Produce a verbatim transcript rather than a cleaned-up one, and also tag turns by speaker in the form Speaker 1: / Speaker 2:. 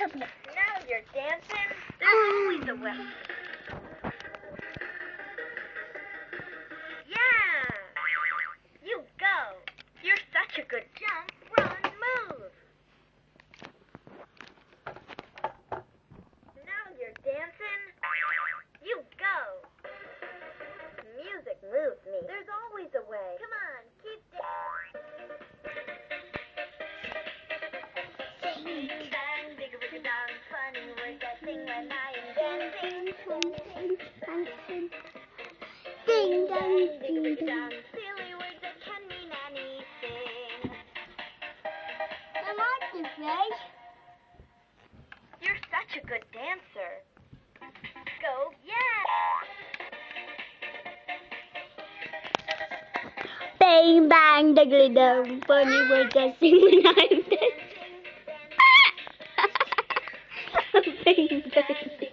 Speaker 1: Now you're dancing. There's always a way. Yeah! You go. You're such a good jump, run, move. Now you're dancing. You go. Music moves me. There's always a way. Come on, keep dancing. Ding dang, digga digga dong, funny words I sing when I am dancing. Ding dang, digga digga dong, silly words that can mean anything.
Speaker 2: I like this, right?
Speaker 1: You're such a good dancer. Go, yeah!
Speaker 2: Bang bang diggly dong, funny words I sing when I'm dancing. Bang bang.